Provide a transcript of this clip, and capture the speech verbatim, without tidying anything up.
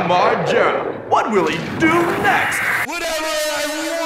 my jam. What will he do next? Whatever I want.